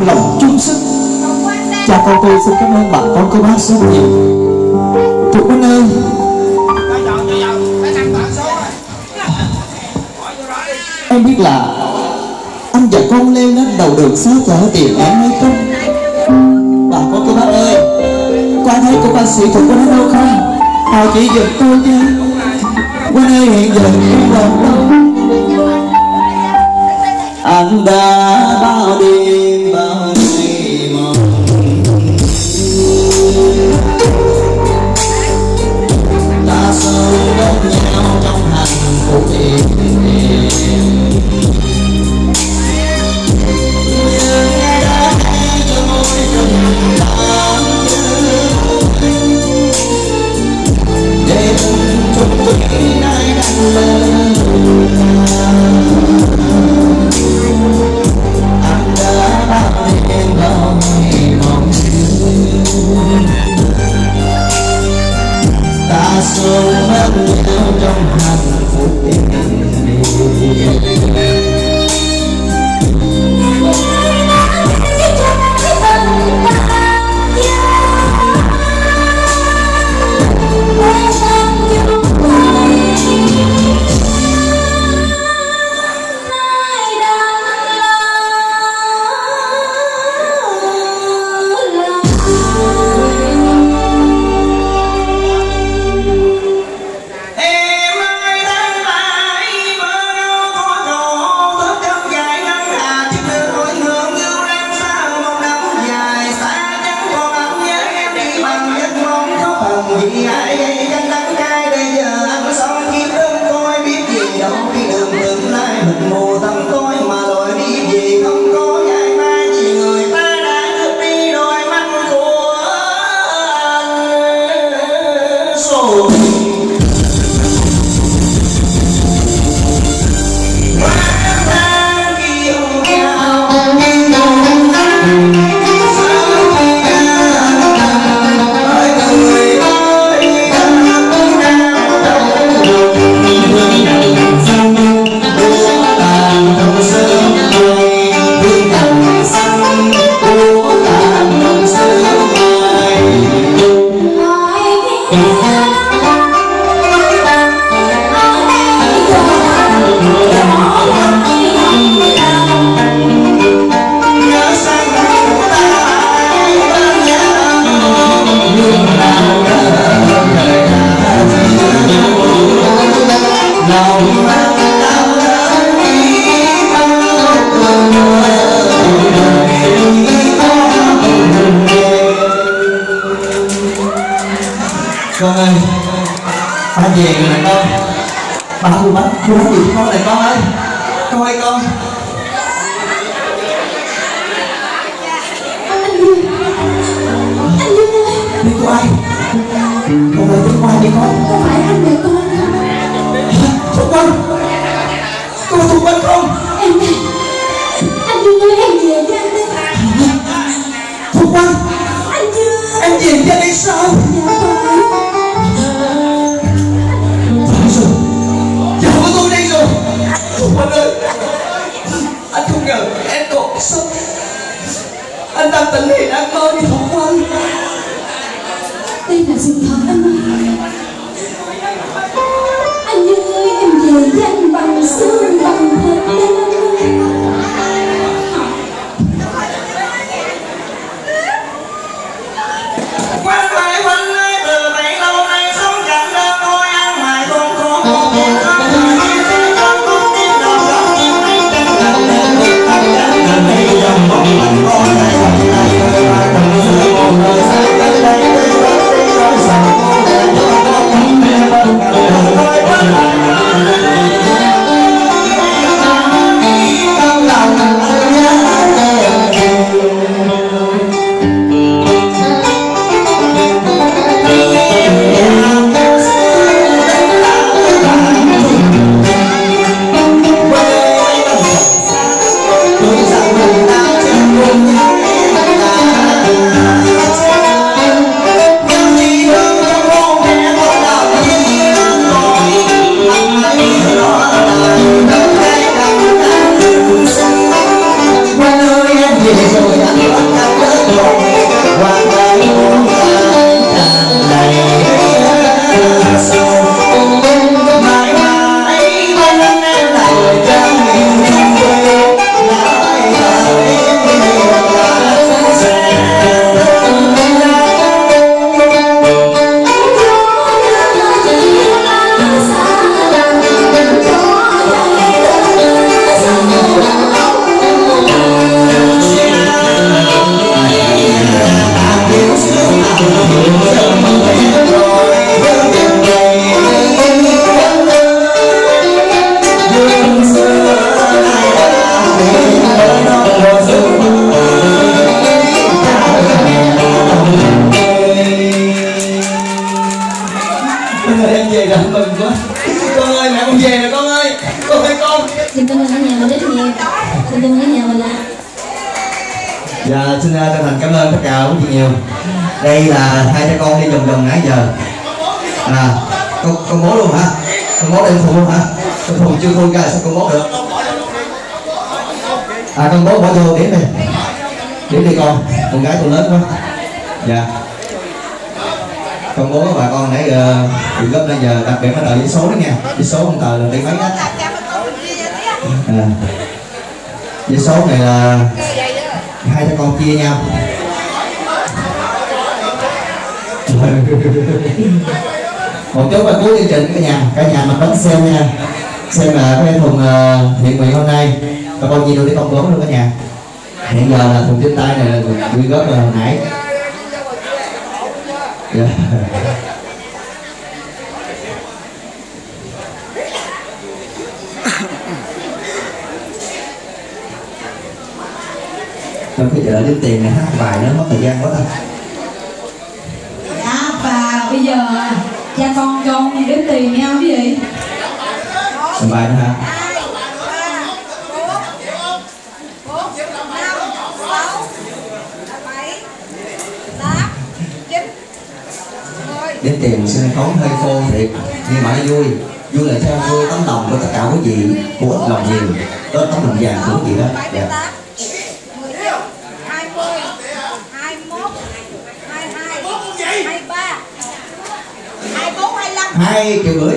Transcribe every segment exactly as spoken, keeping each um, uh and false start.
lòng chung sức. Cha con tôi xin cảm ơn bà con cô bác rất nhiều. Thục Huynh ơi, em biết là anh và con leo lên đầu đường xá chợ tìm em hay không? Bà con cô bác ơi, qua thấy cô bác sĩ Thục Huynh ở đâu không? Họ chỉ giùm tôi nha. Huynh ơi, hiện giờ em còn đâu? Anh đã bao đêm bao ngày mong ta sống bên nhau trong hạnh phúc êm đềm. Nhưng đã cho môi tình tan để từng chút tuổi nay đang lớn. Anh đã bao đêm bao ngày mong ta sống bên nhau trong hạnh phúc êm đềm. Con ơi, ba về rồi nè con. Ba cô bác, cô bác gì con này con ơi. Con ơi con. Anh Dương, anh Dương ơi. Đi cô ai? Con ơi, đi cô ai đi con? Không phải anh để con. Thục Huynh, cô Thục Huynh không? Em này, anh Dương ơi, em về với anh đi. Thục Huynh, anh Dương, em về với anh đi sao? Dạ phải. Thục Huynh ơi, anh không ngờ em còn sống. Anh đang tỉnh thì đang mơ đi Thục Huynh. Đây là sự thật anh ơi. Anh Dương ơi, em về với anh bằng xương bằng thịt đây anh ơi. Quanh lại quanh lại từ bấy lâu nay sống chẳng đơn thôi ăn mày không có một một con. Hãy subscribe cho kênh Ghiền Mì Gõ để không bỏ lỡ những video hấp dẫn. Dạ, xin chân thành cảm ơn tất cả quý vị nhiều. Đây là hai cha con đi vòng vòng nãy giờ. À, con, con bố luôn hả? Con bố đem phụ luôn hả? Con phụ chưa khui ra sao con bố được? À, con bố bỏ vô điểm đi. Điểm đi con, con gái tôi lớn quá. Dạ. Con bố bà con nãy giờ từ gấp bây giờ đặc biệt nó tờ giấy số đó nha. Giấy số không tờ được đi mấy á. À. Giấy số này là hai cha con chia nhau. Một chút là cuối chương trình cả nhà, cả nhà mình bánh xem nha, xem là cái thùng uh, thiện nguyện hôm nay và con gì đâu để công bố luôn cả nhà. Hiện giờ là thùng trên tay này là quy góp rồi hồi nãy. Yeah. Trong cái chợ đếm tiền này hát bài nó mất thời gian quá thôi. Dạ, và bây giờ cha con con đếm tiền nhau quý vị. Làm bài nữa hả? Đếm tiền sân khấu hơi khô thiệt nhưng mà nó vui, vui là theo vui tấm lòng của tất cả quý vị, của ít lòng nhiều, đó tấm lòng vàng của quý vị đó. Dạ. Hai triệu rưỡi.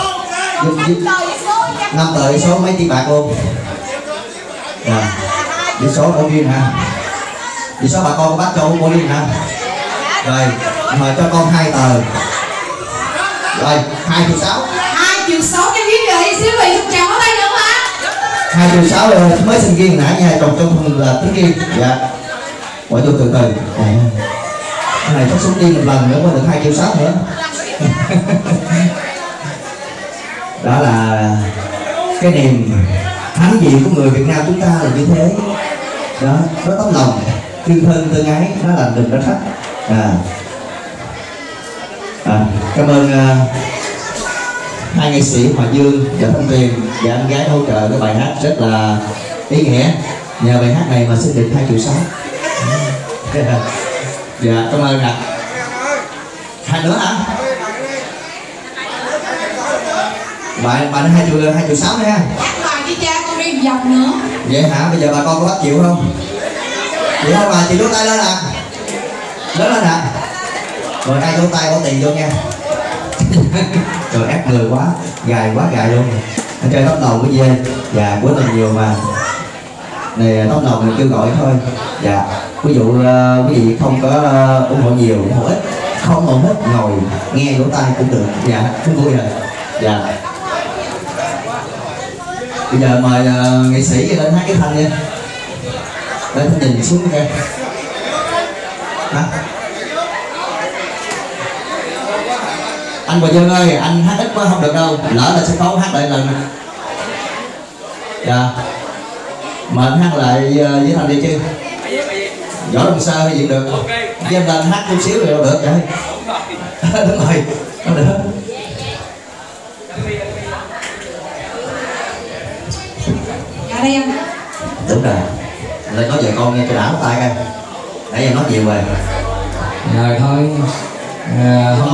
Năm tờ số mấy tỷ bạc luôn. Dạ. Đi số của riêng hả? Đi số bà con bắt cho của riêng hả? Rồi, mời cho con hai tờ. Rồi, hai triệu sáu. Hai triệu sáu cho quý vị, xin quý vị chào ở đây nữa hả? Hai triệu sáu rồi, mới xin riêng nãy nha, trồng trong thùng là tính riêng. Dạ. Bỏ vô từ từ. À. Cái này chắc xuống đi một lần nữa mới được hai triệu sáu nữa. Đó là cái niềm thánh vị của người Việt Nam chúng ta là như thế. Đó, có tấm lòng tương thân tương ái, nó làm đừng nó khách. À. À, cảm ơn uh, hai nghệ sĩ Hòa Dương và Thanh Tuyền và anh gái hỗ trợ cái bài hát rất là ý nghĩa. Nhờ bài hát này mà xin được hai triệu sáu. Dạ, cảm ơn ạ. Hai nữa hả? Bạn bạn hai triệu hai triệu sáu nữa ha. Hát bài với cha con đi vòng nữa. Vậy hả? Bây giờ bà con có bắt chịu không? Vậy thôi bà chị đốt tay lên ạ. Lớn lên ạ. Rồi ai đốt tay bỏ tiền vô nha. Trời ép người quá, gài quá gài luôn. Anh chơi tóc đầu cái dê. Dạ, của mình nhiều mà. Này tóc đầu mình kêu gọi thôi. Dạ. Ví dụ uh, quý vị không có uh, ủng hộ nhiều, ủng hộ ít, không ủng hộ hết ngồi nghe lỗ tai cũng được. Dạ, cũng vui rồi. Dạ. Bây giờ mời uh, nghệ sĩ lên hát cái thanh đi. Lên thanh nhìn xuống kìa. Hả? Anh Bà Dương ơi, anh hát ít quá không được đâu. Lỡ là sân khấu hát lại lần. Dạ. Mời anh hát lại uh, với thanh đi chứ. Võ Đồng Sơ hay gì được. Với em lên hát chút xíu rồi đâu được vậy. Đúng rồi, không được. Dạ đây anh. Đúng rồi. Lên nói về con nghe cho đã tay coi. Nãy giờ nói nhiều rồi. Rồi thôi. À, hôm,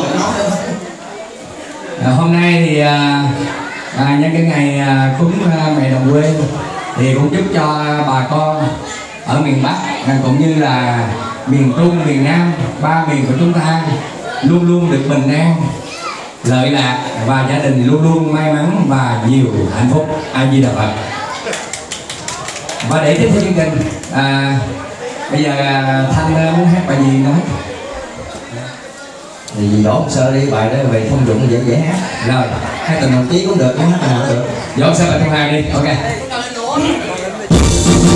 à, hôm nay thì à, à, nhân cái ngày à, cúng à, mẹ đồng quê thì cũng chúc cho bà con ở miền Bắc à, cũng như là miền Trung, miền Nam, ba miền của chúng ta luôn luôn được bình an, lợi lạc và gia đình luôn luôn may mắn và nhiều hạnh phúc. A Di Đà Phật. Và để tiếp theo chương trình à, bây giờ à, Thanh muốn hát bài gì nói thì gì đó sơ đi, bài đó về thông dụng dễ dễ hát. rồi Hát tình một tí cũng được, hát nào cũng được. dọn sơ bài thông hai đi. Ok.